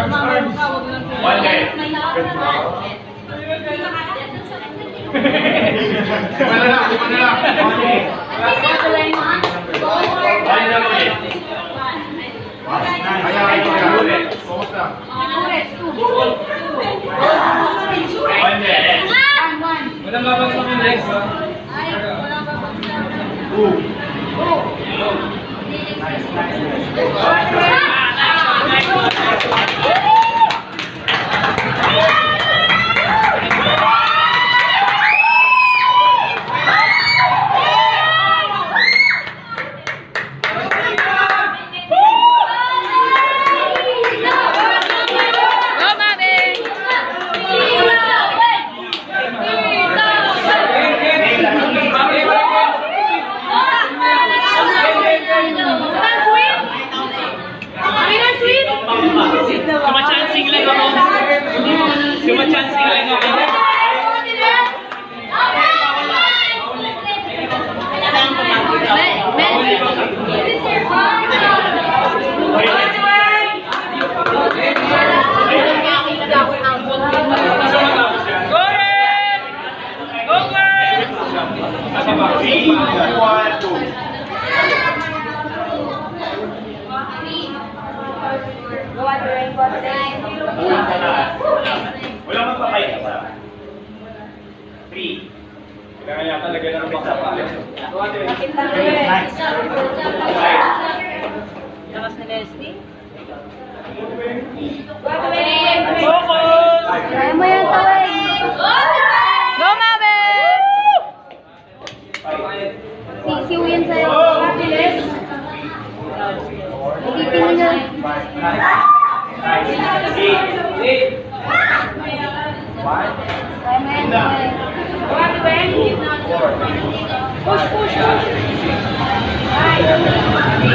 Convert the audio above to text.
One day. Lima na lang. One lang ulit. Ayaw ulit. Focus lang. One day. Walang babagsak yung legs, ha? Sumachancing lang ako. Sumachancing lang ako. Wala magpapay ka sa 3. Kaya talaga ng pizza pa. Lakas na Leslie. Focus! Kaya mo yan, Taway. Go, Mami! Sisiw yan sa'yo. Mabilis. Isipin mo yan. Kaya mo yan, Taway. Push, push, push.